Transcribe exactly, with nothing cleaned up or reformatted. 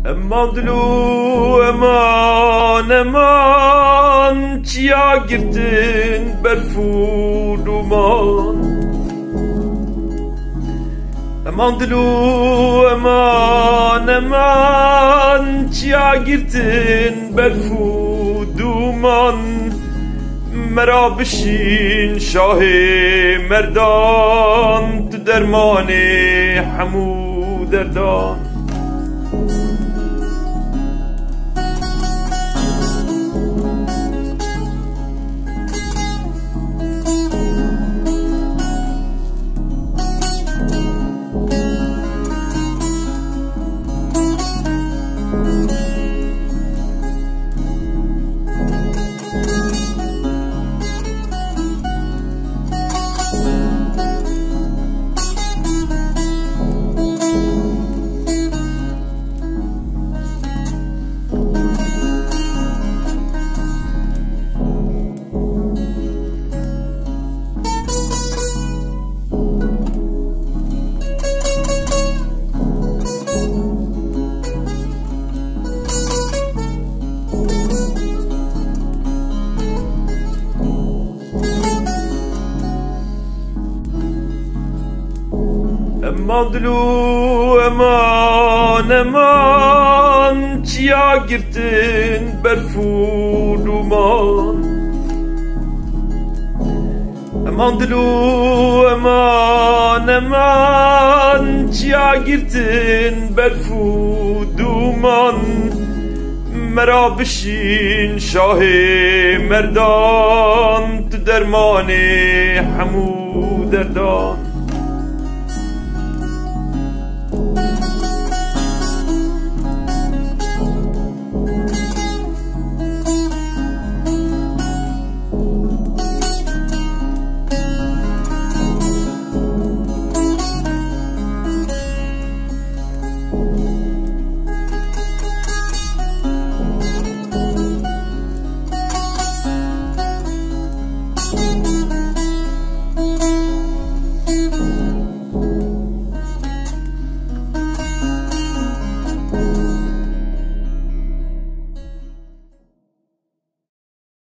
امان دلو امان امان چیا گردن برفود و مان امان دلو امان امان چیا گردن برفود و مان مرا بشین شاه مردان تو درمان همو دردان امان دلو امان امان چیا گردن برفود و مان امان دلو امان امان چیا گردن برفود و مان مرا بشین شاه مردان تو درمان همو دردان